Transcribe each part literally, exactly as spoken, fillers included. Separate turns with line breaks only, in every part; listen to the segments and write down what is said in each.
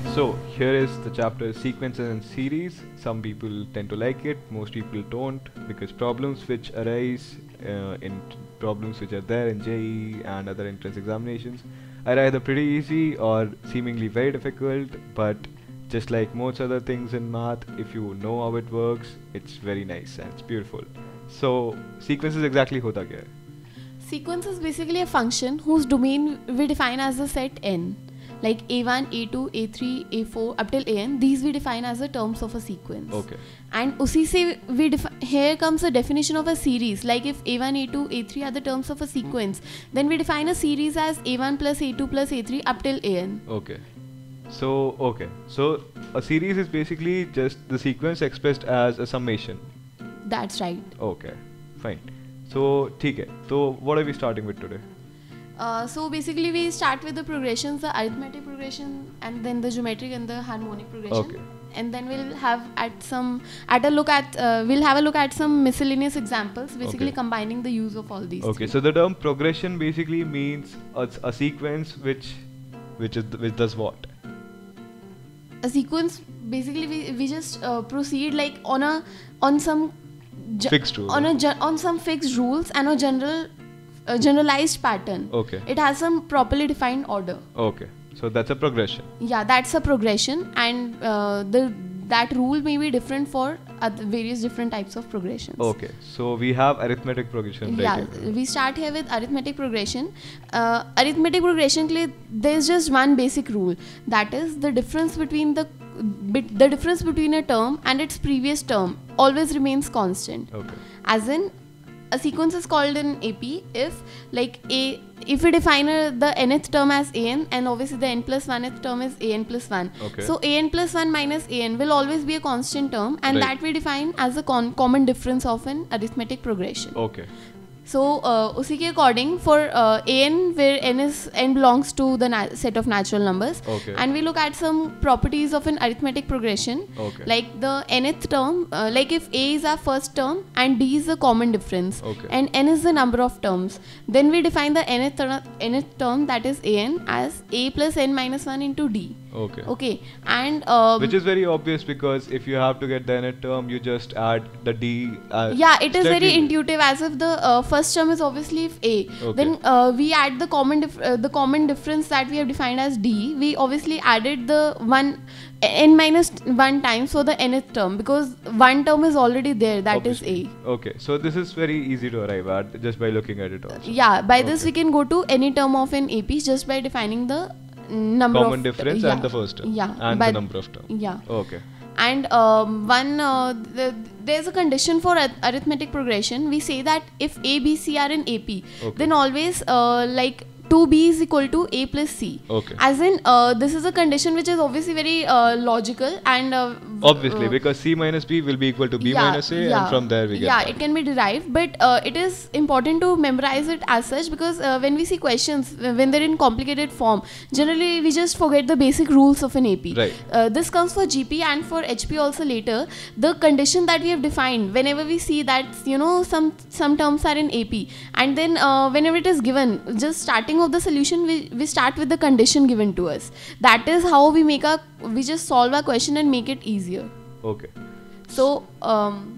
So here is the chapter sequences and series. Some people tend to like it, most people don't, because problems which arise uh, in t- problems which are there in J E E and other entrance examinations are either pretty easy or seemingly very difficult. But just like most other things in math, if you know how it works, it's very nice and it's beautiful. So sequences exactly hota kya hai?
Sequence is basically a function whose domain we define as the set n. Like A one, A two, A three, A four up till A n. These we define as the terms of a sequence.
Okay.
And usi se we defi- here comes the definition of a series. Like if A one, A two, A three are the terms of a sequence, then we define a series as A one plus A two plus A three up till A n.
Okay. So, okay. So, a series is basically just the sequence expressed as a summation.
That's right.
Okay. Fine. So, ठीक है. So, what are we starting with today?
Uh, so basically we start with the progressions, the arithmetic progression, and then the geometric and the harmonic progression.
Okay.
And then we'll have at some at a look at uh, we'll have a look at some miscellaneous examples, basically
Okay.
combining the use of all these.
Okay.
three.
So, the term progression basically means a, s- a sequence which which is which does what?
A sequence basically we, we just uh, proceed like on a on some ge-
Fixed rule.
on a ge- on some fixed rules and a general a generalized pattern.
Okay.
It has some properly defined order.
Okay. So, that's a progression.
Yeah, that's a progression, and uh, the that rule may be different for other various different types of progressions.
Okay. So, we have arithmetic progression right
Yeah,
here.
we start here with arithmetic progression. Uh, arithmetic progression के लिए there's just one basic rule, that is the difference between the bit, the difference between a term and its previous term always remains constant.
Okay.
As in, a sequence is called in A P if like a if we define a, the nth term as an, and obviously the n plus one-th term is an plus one.
Okay.
So an plus one minus an will always be a constant term, and
Right.
that we define as the con- common difference of an arithmetic progression.
Okay.
So uh, उसी के according for uh, an where n is n belongs to the na- set of natural numbers,
Okay.
and we look at some properties of an arithmetic progression.
Okay.
Like the nth term, uh, like if a is our first term and d is the common difference,
Okay.
and n is the number of terms, then we define the nth, ter- nth term, that is an, as a plus n minus one into d.
Okay.
Okay, and um,
Which is very obvious because if you have to get the nth term, you just add the d. Uh,
yeah, it is very
directly.
intuitive, as if the uh, first term is obviously if a,
Okay.
then uh, we add the common dif- uh, the common difference that we have defined as d. We obviously added the one n minus one times for the nth term, because one term is already there, that is
Obviously.
a.
Okay, so this is very easy to arrive at just by looking at it also.
Yeah, by this
Okay.
we can go to any term of an A P just by defining the number
Common
of
difference
yeah,
and the first term.
Yeah,
And
by
the number of terms.
Yeah.
Okay.
And um, one uh, the, there's a condition for arith- arithmetic progression. We say that if A, B, C are in A P,
Okay.
then always uh, like two b is equal to a plus c.
Okay.
As in, uh, this is a condition which is obviously very uh, logical and uh,
Obviously,
uh,
because c minus b will be equal to b
yeah,
minus a,
yeah.
and from there we get
yeah,
that.
it can be derived, but uh, it is important to memorize it as such, because uh, when we see questions uh, when they're in complicated form, generally we just forget the basic rules of an A P.
Right.
Uh, this comes for G P and for H P also later. The condition that we have defined, whenever we see that you know some some terms are in A P, and then uh, whenever it is given, just starting of the solution, we we start with the condition given to us. That is how we make a we just solve a question and make it easier.
Okay.
So. Um,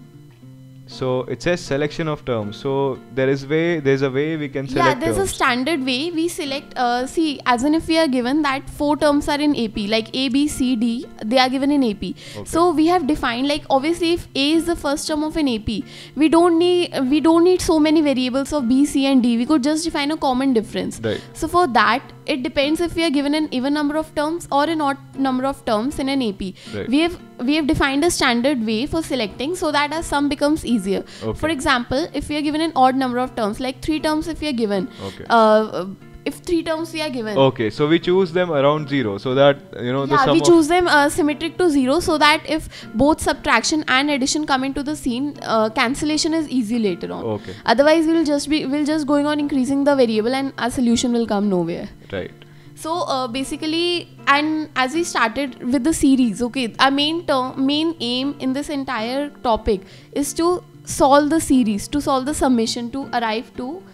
So it says selection of terms. So there is way there's a way we can select
yeah, there's
terms.
a standard way we select. Uh, see, as in if we are given that four terms are in A P, like A, B, C, D, they are given in A P.
Okay.
So we have defined, like obviously if A is the first term of an A P, we don't need we don't need so many variables of B, C, and D. We could just define a common difference.
Right.
So for that, it depends if we are given an even number of terms or an odd number of terms in an A P.
Right.
We have we have defined a standard way for selecting so that our sum becomes easier.
Okay.
For example, if we are given an odd number of terms, like three terms if we are given,
Okay.
uh, if three terms we are given,
Okay, so we choose them around zero so that you know the
yeah,
sum
we
of
choose them uh, symmetric to zero, so that if both subtraction and addition come into the scene, uh, cancellation is easy later on.
Okay.
Otherwise, we'll just be we'll just going on increasing the variable, and our solution will come nowhere.
right.
So uh, basically, and as we started with the series, okay, our main term, main aim in this entire topic is to solve the series, to solve the summation, to arrive to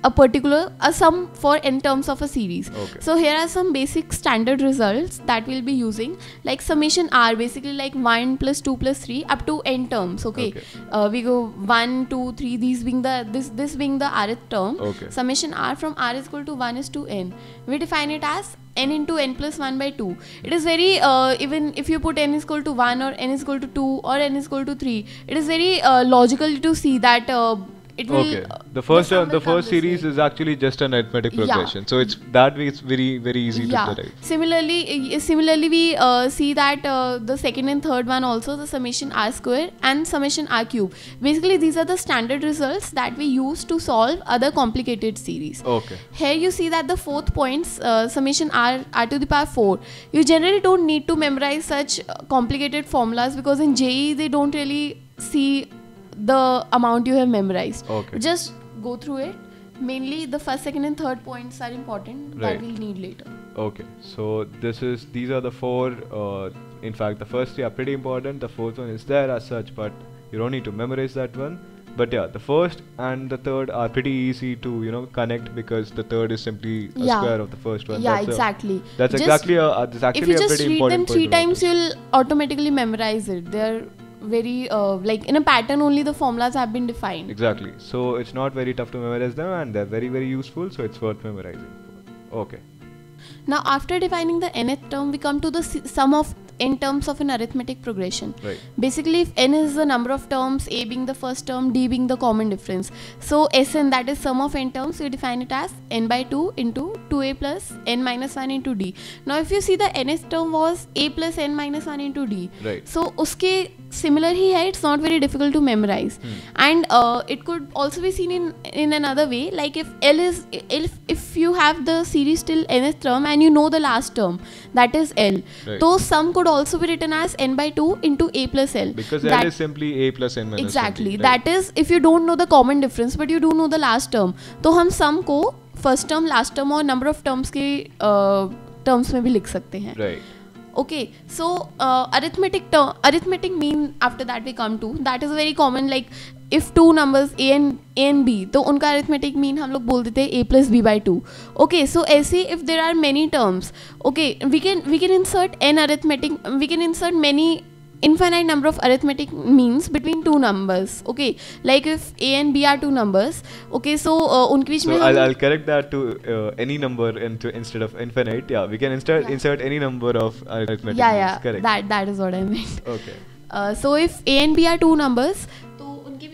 a particular a sum for n terms of a series.
Okay.
So here are some basic standard results that we'll be using, like summation r, basically like one plus two plus three up to n terms. Okay,
Okay.
Uh, we go one two three, these being the this this being the rth term.
Okay.
Summation r from r is equal to one is to n. We define it as n into n plus one by two. It is very uh, even if you put n is equal to one or n is equal to two or n is equal to three, it is very uh, logical to see that uh, it will.
Okay.
uh,
The first
sum
uh, the
will come
first
this
series
way.
is actually just an arithmetic
Yeah.
progression. So it's that way it's very very easy
Yeah.
to derive.
Similarly, uh, similarly we uh, see that uh, the second and third one also, the summation r square and summation r cube. Basically, these are the standard results that we use to solve other complicated series.
Okay.
Here you see that the fourth points, uh, summation r r to the power four. You generally don't need to memorize such uh, complicated formulas, because in J E E they don't really see the amount you have memorized.
Okay.
Just go through it. Mainly the first, second and third points are important
Right.
that we'll need later.
Okay. So this is these are the four. Uh, in fact, the first three are pretty important. The fourth one is there as such, but you don't need to memorize that one. But yeah, the first and the third are pretty easy to you know connect, because the third is simply a
Yeah.
square of the first one.
Yeah,
that's a-
exactly.
that's
Just-
exactly a uh, that's
If
actually
you
a
just
pretty
read them
important
three
point to
times,
notice.
you'll automatically memorize it. They're very uh, like in a pattern only the formulas have been defined.
Exactly. So it's not very tough to memorize them, and they're very very useful. So it's worth memorizing. Okay.
Now, after defining the nth term, we come to the s- sum of n terms of an arithmetic progression.
Right.
Basically, if n is the number of terms, a being the first term, d being the common difference. So Sn, that is sum of n terms, we define it as n by two into two a plus n minus one into d. Now, if you see the nth term was a plus n minus one into d.
Right.
So uske similar ही है, it's not very difficult to memorize.
Hmm.
And uh, it could also be seen in in another way, like if L is if if you have the series till nth term and you know the last term, that is L.
Right.
So sum could also be written as n by two into a plus L.
Because
That-
L is simply a plus n minus
exactly.
one d, right?
That is if you don't know the common difference but you do know the last term, तो हम sum को first term, last term और number of terms के uh, terms में भी लिख सकते हैं.
Right.
Okay, so uh, arithmetic term, arithmetic mean after that we come to, that is very common, like if two numbers a and a and b, तो उनका arithmetic mean हम लोग बोल देते हैं a plus b by two. Okay, so ऐसे if there are many terms, okay, we can we can insert n arithmetic, we can insert many infinite number of arithmetic means between two numbers. Okay, like if a and b are two numbers, okay, so uh, उनके बीच
So
में
I'll,
हम
I'll correct that to uh, any number into, instead of infinite. Yeah, we can insert
Yeah.
insert any number of arithmetic.
yeah
means.
yeah
Correct.
that that is what I meant.
Okay.
Uh, so if a and b are two numbers, तो उनके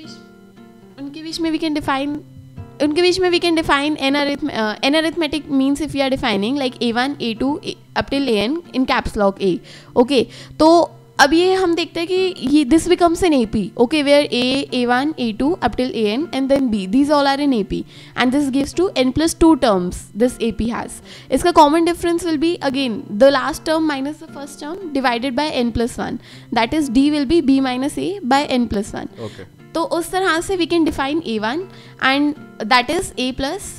बीच उनके बीच में we can define उनके बीच में we can define n arith uh, n arithmetic means if we are defining like a one a two a, up till an in caps lock a. Okay, तो अब ये हम देखते हैं कि ये this becomes an A P. Okay, where a a one a two up till an and then b, these all are in A P, and this gives to n plus two terms this A P has. इसका common difference will be again the last term minus the first term divided by n plus one. That is d will be b minus a by n plus one.
Okay.
तो उस तरह से we can define a one and that is a plus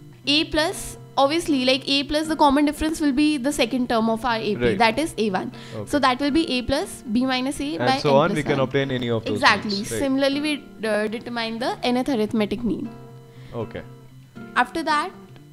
a plus obviously like a plus the common difference will be the second term of our A P,
Right.
that is a one.
Okay.
So that will be a plus b minus a
And
by
so
n
on,
plus
we can
one.
obtain any of those.
Exactly.
means, right?
Similarly, we uh, determine the nth arithmetic mean.
Okay.
After that,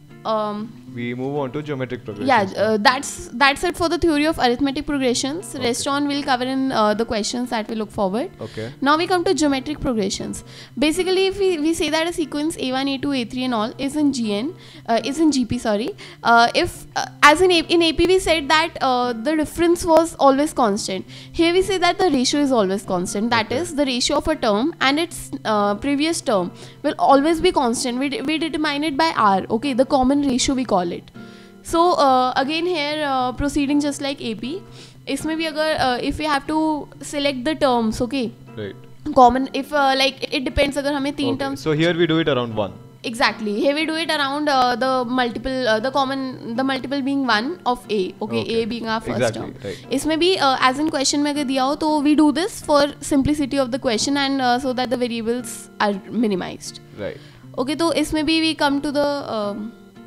um,
We move on to geometric progression.
yeah, uh, that's that's it for the theory of arithmetic progressions.
Okay.
Rest on we'll cover in uh, the questions that we look forward.
Okay.
Now we come to geometric progressions. Basically, if we, we say that a sequence a one, a two, a three and all is in G N, uh, is in G P, sorry. Uh, if uh, as in A P, in A P we said that uh, the difference was always constant. Here we say that the ratio is always constant. That
Okay.
is the ratio of a term and its uh, previous term will always be constant. We, we determine it by R. Okay, the common ratio we call it. So uh, again here uh, proceeding just like A P. इसमें भी अगर uh, if we have to select the terms, okay.
Right.
Common if uh, like it depends अगर हमें तीन
Okay.
terms
So here we do it around one.
exactly here we do it around uh, the multiple uh, the common the multiple being one of a okay,
Okay.
a being our first
Exactly,
term.
right.
इसमें भी uh, as in question में अगर दिया हो तो we do this for simplicity of the question and uh, so that the variables are minimized.
Right.
Okay, तो इसमें भी we come to the um,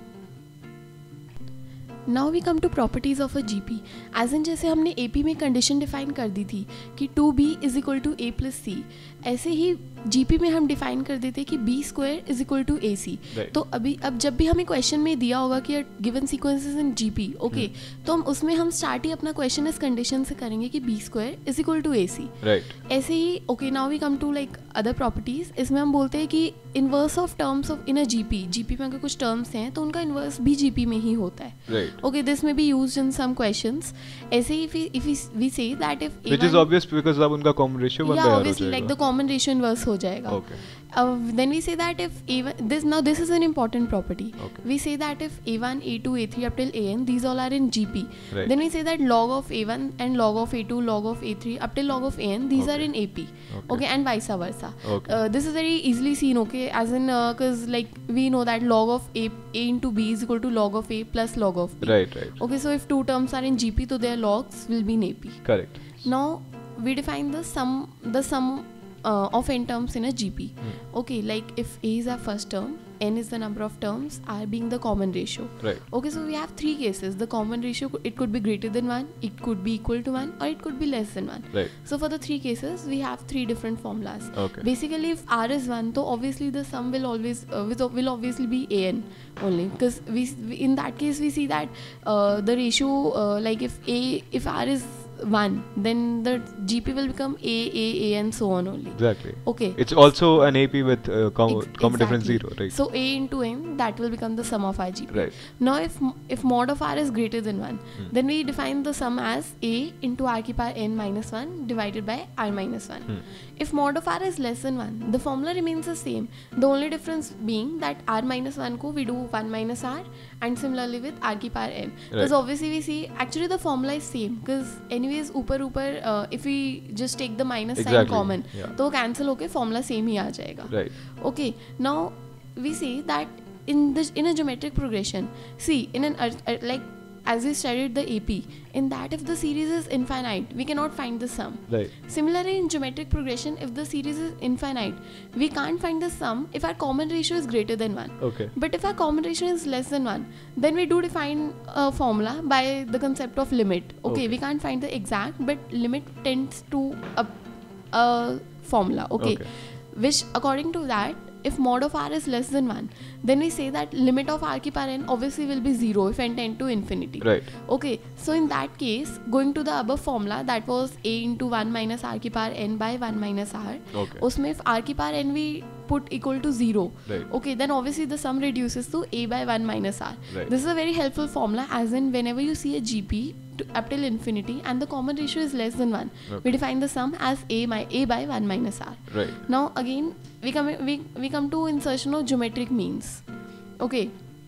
now we come to properties of a G P. As in जैसे हमने A P में condition define कर दी थी कि two B is equal to a plus c. ऐसे ही जीपी में हम डिफाइन कर देते हैं कि B square is equal to A C. तो अभी अब जब भी हमें क्वेश्चन में दिया होगा कि given sequences in GP, okay, तो हम उसमें हम स्टार्ट ही अपना क्वेश्चन इस कंडीशन से करेंगे कि B square is equal to A C. ऐसे ही okay now we come to like other properties. इसमें हम बोलते हैं कि inverse of terms of in a GP, GP में अगर कुछ टर्म्स हैं तो उनका इनवर्स भी जीपी में ही होता है. Okay, this may be used in some questions. ऐसे ही if we say that if
which is obvious because अब उनका common ratio one by R हो जाएगा.
Like the common ratio inverse हो जाएगा.
Okay.
Uh, then we say that if a one, this now this is an important property.
Okay.
We say that if a one, a two, a three up till an, these all are in G P.
Right.
Then we say that log of a one and log of a two, log of a three up till log of an, these
Okay.
are in A P.
Okay.
Okay, and vice versa.
Okay.
Uh, this is very easily seen. Okay, as in because uh, like we know that log of a a into b is equal to log of a plus log of b.
Right, right.
Okay, so if two terms are in G P, so their logs will be in A P.
Correct.
Now we define the sum, the sum uh, of n terms in a G P.
Hmm.
Okay, like if A is our first term, n is the number of terms, r being the common ratio.
Right.
Okay, so we have three cases. The common ratio, it could be greater than one, it could be equal to one, or it could be less than one.
Right.
So for the three cases, we have three different formulas.
Okay.
Basically, if r is one, so obviously the sum will always uh, with, will obviously be an only, because we, we in that case we see that uh, the ratio uh, like if a if r is one, then the G P will become A, A, A, and so on only.
Exactly.
Okay.
It's also an A P with uh, com
Ex
common difference
exactly.
zero, right?
So A into n, that will become the sum of our G P.
Right.
Now if if mod of r is greater than one,
Hmm.
then we define the sum as A into r ki power n minus one divided by r minus one.
Hmm.
If mod of r is less than one, the formula remains the same. The only difference being that r minus one ko we do one minus r, and similarly with r ki power n. Because
Right.
obviously we see actually the formula is same, because anyways ऊपर ऊपर uh, if we just take the minus sign
Exactly.
common,
Yeah.
तो cancel होके formula same ही आ जाएगा.
Right.
Okay, now we see that in this in a geometric progression, see in an uh, uh, like as we studied the A P, in that if the series is infinite, we cannot find the sum.
Right.
Similarly, in geometric progression, if the series is infinite, we can't find the sum if our common ratio is greater than one.
Okay.
But if our common ratio is less than one, then we do define a formula by the concept of limit. Okay,
Okay.
we can't find the exact, but limit tends to a, a formula. Okay.
Okay.
Which according to that, if mod of r is less than one, then we say that limit of r ki power n obviously will be zero if n tend to infinity.
Right.
Okay, so in that case, going to the above formula, that was a into one minus r ki power n by one minus r.
Okay.
उसमें if r ki power n we put equal to zero,
Right.
okay, then obviously the sum reduces to a by one minus r.
Right.
This is a very helpful formula, as in whenever you see a G P to, up till infinity and the common ratio is less than one,
Okay.
we define the sum as a by a by one minus r.
Right.
Now again we come we, we come to insertion of geometric means. Okay,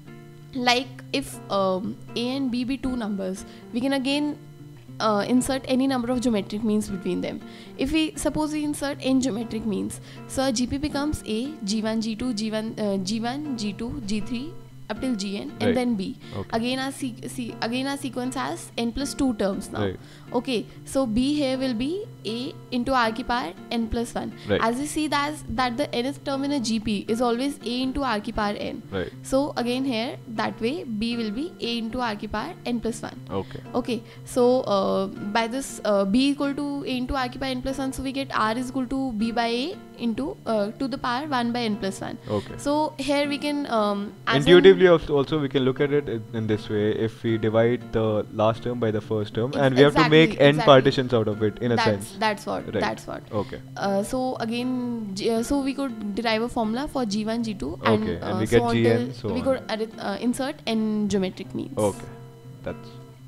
like if um, a and b be two numbers, we can again uh, insert any number of geometric means between them. If we suppose we insert n geometric means, so our G P becomes a, g one, g two, g one, uh, g one, g two, g three up till gn, and
Right.
then b.
Okay.
Again our se- se- again our sequence has n plus two terms now.
Right.
Okay, so b here will be a into r ki power n plus one.
Right.
As we see that that the nth term in a G P is always a into r ki power n.
Right.
So again here that way b will be a into r ki power n plus one.
Okay.
Okay, so uh, by this uh, b equal to a into r ki power n plus one, so we get r is equal to b by a into uh, to the power one by n plus one.
Okay.
So here we can um, as in-
Intuitively also also we can look at it in- in this way. If we divide the last term by the first term,
Ex-
and we have to
exactly,
make n
exactly.
partitions out of it in a
that's,
sense.
That's what.
Right.
That's what.
Okay.
Uh, so again, G- uh, so we could derive a formula for G one, G two, and,
Okay, and
uh,
we
so
get
on
Gn,
till
so
we
on.
could arith- uh, insert n geometric means.
Okay. That's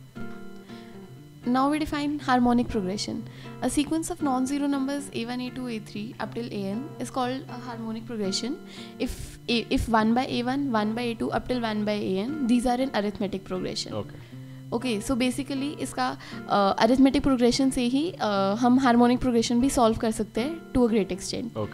Now we define harmonic progression. A sequence of non-zero numbers a one, a two, a three up till an is called a harmonic progression. If a, if one by a one, one by a two up till one by an, these are in arithmetic progression.
okay.
Okay so basically इसका arithmetic progression से ही uh, हम harmonic progression भी solve कर सकते हैं to a great extent.
Okay.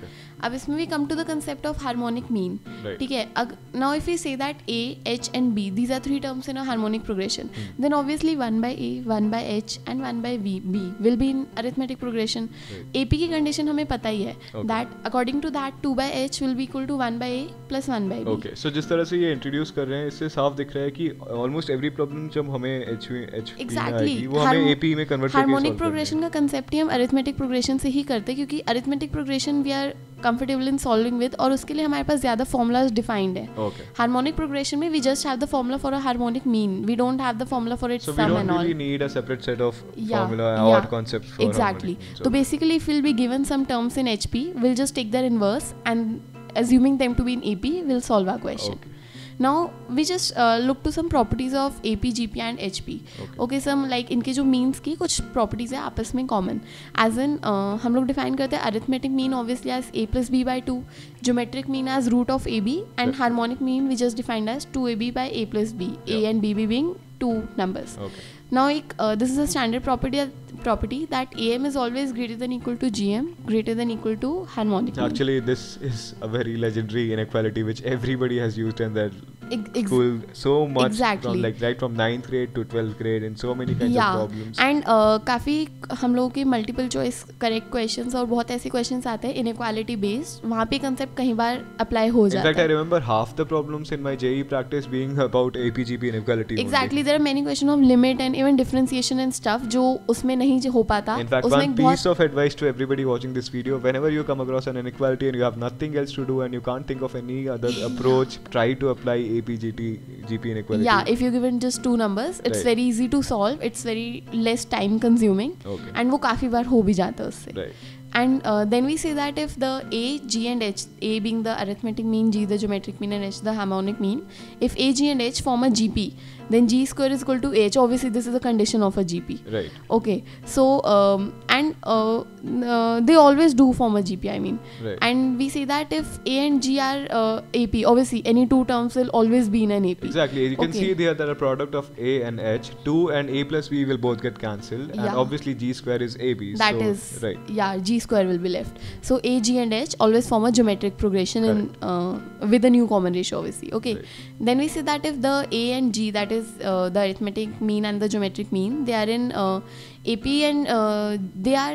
अब इसमें we come to the concept of harmonic mean.
Right.
ठीक है. Now if we say that A, H and B, these are three terms in a harmonic progression,
Hmm.
then obviously one by A, one by H and one by B, B will be in arithmetic progression.
Right.
A P की condition हमें पता ही है.
Okay.
That according to that two by H will be equal to one by A plus one by B.
Okay, so जिस तरह से ये introduce कर रहे हैं इससे साफ दिख रहा है कि ऑलमोस्ट एवरी प्रॉब्लम जब हमें एच एच
Exactly.
वो हमें एपी में कन्वर्ट करके
हार्मोनिक
solve
प्रोग्रेशन
करनी
का कंसेप्ट ही हम अरिथमेटिक प्रोग्रेशन से ही करते हैं क्योंकि arithmetic progression we are comfortable in solving with और उसके लिए हमारे पास ज़्यादा फॉर्मूलाज डिफाइंड है.
है. ओके,
हार्मोनिक प्रोग्रेशन में we just have the formula for a harmonic mean, we don't have the formula for its
so we
some
don't
and
really
all.
need a separate set of
Yeah,
formula
yeah.
or concepts for
Exactly.
harmonic means.
So basically if we'll be given some terms in H P, we'll just take their inverse and assuming them to be in A P, we'll solve our question.
Okay.
Now we just uh, look to some properties of A P, G P and H P.
Okay.
Okay, some like इनके जो means की कुछ properties है आपस में common. As in uh, हम लोग define करते हैं arithmetic mean obviously as A plus B by two, geometric mean as root of A B and
Yes.
harmonic mean we just defined as two A B by A plus B, A
Yeah.
and B B being two numbers.
Okay.
Now एक uh, this is a standard property property that A M is always greater than equal to G M, greater than equal to harmonic mean.
Actually, this is a very legendary inequality which everybody has used in their
Ex- ex-
school so much,
Exactly.
from like right from ninth grade to twelfth grade in so many kinds
yeah.
of problems.
And uh, काफ़ी हम लोगों के multiple choice correct questions और बहुत ऐसे questions आते हैं inequality based, वहाँ पे कंसेप्ट कहीं बार अप्लाई हो
In
जाता
fact, I
है.
remember half the problems in my J E E practice being about A P G P inequality. only.
Exactly, there are many question of limit and even differentiation and stuff जो उसमें नहीं जो हो पाता.
In fact,
उसमें
one
एक
piece
बहुत
of advice to everybody watching this video: whenever you come across an inequality and you have nothing else to do and you can't think of any other approach, try to apply A P G T G P inequality.
yeah, if you're given just two numbers, it's
Right.
very easy to solve. It's very less time consuming.
Okay.
And वो काफ़ी बार हो भी जाता है उससे.
Right.
And uh, then we say that if the A, G and H, A being the arithmetic mean, G the geometric mean and H the harmonic mean, if A, G and H form a G P, then G square is equal to H. Obviously this is a condition of a G P.
Right.
Okay, so um, and uh, uh, they always do form a G P, I mean.
Right.
And we say that if A and G are uh, A P, obviously any two terms will always be in an A P.
Exactly. You can
Okay.
see there that a product of A and H, two and A plus B will both get cancelled, and
Yeah.
obviously G square is A B.
That
so,
is
right.
yeah, G square will be left. So A, G and H always form a geometric progression in uh, with a new common ratio obviously. Okay.
Right.
Then we say that if the A and G, that is uh, the arithmetic mean and the geometric mean, they are in uh, A P and uh, they are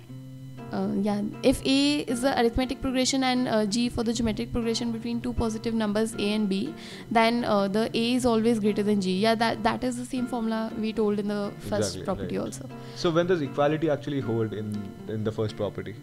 uh, yeah, if A is the arithmetic progression and uh, G for the geometric progression between two positive numbers A and B, then uh, the A is always greater than G. Yeah, that that is the same formula we told in the first
Exactly,
property
right.
also.
So when does equality actually hold in in the first property?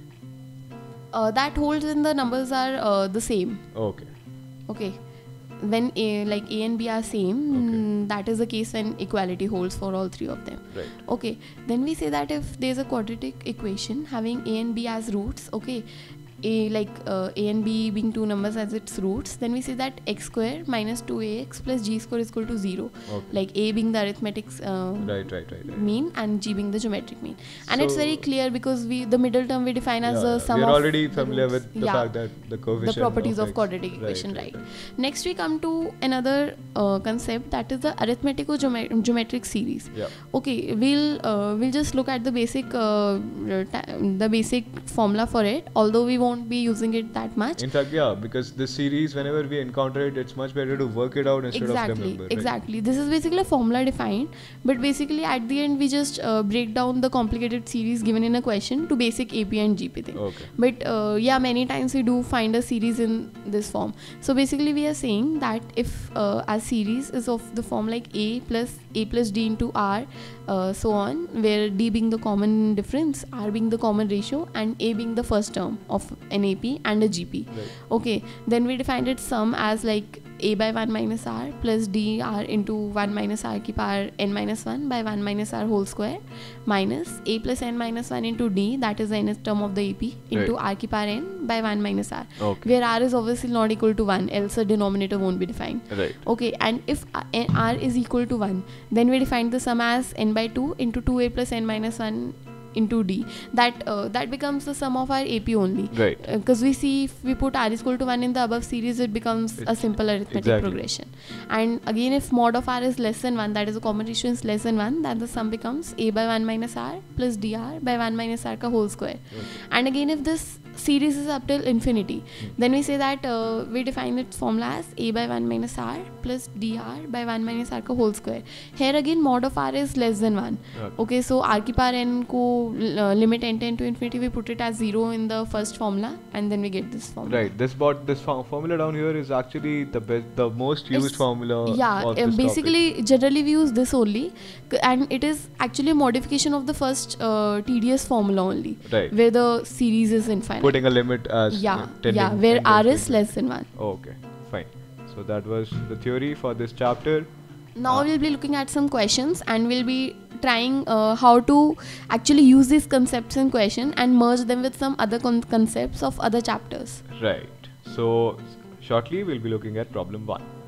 Uh, that holds when the numbers are uh, the same.
Okay.
Okay. When A, like A and B are same,
Okay.
mm, that is the case when equality holds for all three of them.
Right.
Okay. Then we say that if there is a quadratic equation having A and B as roots, okay, A like uh, A and B being two numbers as its roots, then we say that x square minus two a x plus g square is equal to zero.
Okay.
Like A being the arithmetic uh,
Right. Right. Right. right.
mean and G being the geometric mean. And it's
So-
very clear because we the middle term we define as
Yeah,
the
yeah.
sum
we are
of
already
the
familiar
roots.
with the
Yeah.
fact that the coefficient
the properties of,
X-
quadratic equation, right,
right.
Next we come to another uh, concept, that is the arithmetico geometric series.
Yeah.
Okay, we'll uh, we'll just look at the basic uh, ta- the basic formula for it, although we won't be using it that much.
In fact, yeah, because this series, whenever we encounter it, it's much better to work it out instead of
Exactly,
remember. right?
exactly. This is basically a formula defined, but basically at the end we just uh, break down the complicated series given in a question to basic A P and G P thing.
Okay.
But uh, yeah, many times we do find a series in this form. So basically we are saying that if uh, our series is of the form like A plus A plus D into R, uh, so on, where D being the common difference, R being the common ratio, and A being the first term of an A P and a G P.
Right.
Okay, then we defined its sum as like A by one minus R plus D R into one minus R की power n minus one by one minus R whole square minus A plus n minus one into D, that is the nth term of the A P, into
Right.
R की power n by one minus R,
Okay.
where R is obviously not equal to one, else the denominator won't be defined.
Right.
Okay, and if uh, n- R is equal to one, then we define the sum as n by two into two A plus n minus one into D. That uh, that becomes the sum of our A P only.
Right.
Because we see if we put R is equal to one in the above series, it becomes a
It's-
simple arithmetic
exactly.
progression. And again, if mod of R is less than one, that is the common ratio is less than one, then the sum becomes A by one minus R plus dr by one minus R ka whole square.
Okay.
And again, if this series is up till infinity, then we say that uh, we define its formula as A by one minus R plus dr by one minus R ka whole square. Here again, mod of R is less than one.
Okay.
Okay, so R ki power n ko uh, limit n tend to infinity, we put it as zero in the first formula, and then we get this formula.
Right. This bot this fo- formula down here is actually the best, the most used
It's-
formula.
Yeah,
of
uh,
this
basically, generally we use this only, c- and it is actually a modification of the first uh, T D S formula only,
Right.
where the series is infinite.
topic. Putting a limit as
yeah,
uh, tending,
yeah, where
tending
R
to
is less than one.
Okay, fine. So that was the theory for this chapter.
Now
Ah.
we'll be looking at some questions, and we'll be trying uh, how to actually use these concepts in question and merge them with some other con- concepts of other chapters.
Right. So shortly we'll be looking at problem one.